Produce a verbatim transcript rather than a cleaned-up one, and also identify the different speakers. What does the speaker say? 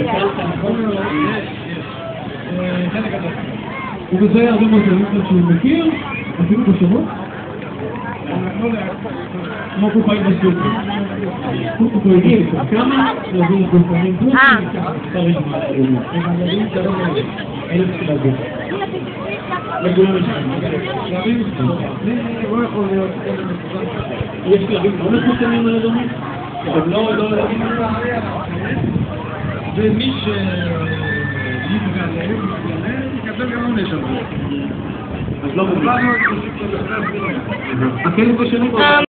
Speaker 1: ובזה הרבה מאוד דברים שהוא מכיר, אפילו בשמות. כמו קופאים בסופר. קופאים כמה ילדים קופאים פלוס צריך מהאדומים. הם ילדים שלום אלף כלבים. לגולם לשם. כלבים לא יכול להיות... יש כלבים לא מחוסנים על אדומים? הם לא ילדים על ומי שיתגלה, יקבל גם עונש על זה. אז לא מבין. הכלב בשני